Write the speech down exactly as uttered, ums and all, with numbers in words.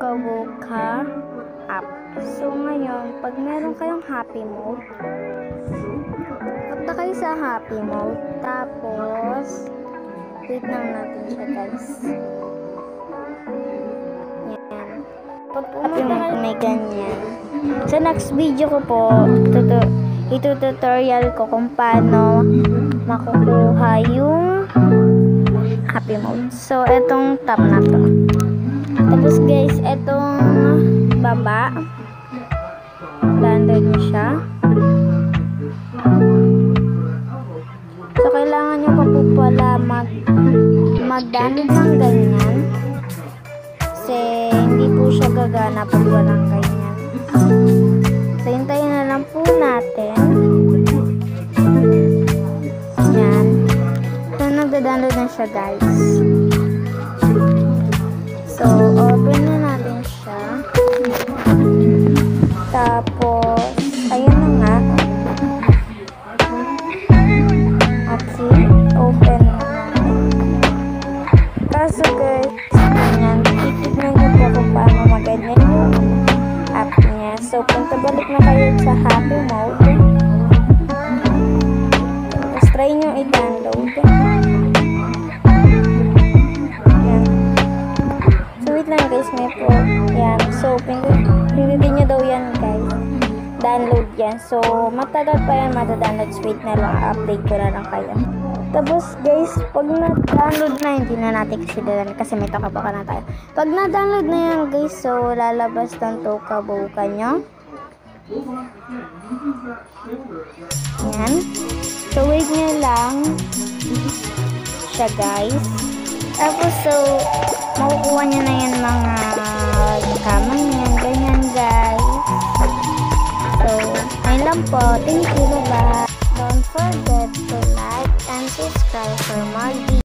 Tokawoka app. So, ngayon, pag meron kayong happy mode, punta kayo sa happy mode. Tapos, wait lang natin siya, guys. Yan. Pag pumunta kayo, may ganyan. Sa next video ko po, itututorial ko kung paano makukuha yung happy mode. So, etong tab na to. Tapos guys, etong baba, download nyo siya. So, kailangan nyo pa po pala mag mag-download ng ganyan. Kasi, hindi po siya gagana pag walang ganyan. So, hintayin na lang po natin. Yan. So, nagda-download na siya, guys. So, open na natin siya. Tapos, ayun na nga. Okay, open na natin. Kaso guys, ganyan, titignan nyo po kung paano maganyan yung app niya. So, punta balik na kayo sa happy mode. Tapos, try nyo i-download. Lang guys, may po yan. So, pindutin nyo daw yan guys, download yan. So, matagal pa yan matadownload. Wait na lang, update ko na lang kayo. Tapos guys, pag na-download na, hindi na natin kasi download kasi may Tokawoka na tayo. Pag na-download na yan guys, so lalabas ng Tokawoka nyo. Yan. So, wait nyo lang siya guys. Tapos, so, makukuha nyo na yan mga kamang yan. Ganyan, guys. So, ayun lang po. Thank you. Bye-bye. Don't forget to like and subscribe for more videos.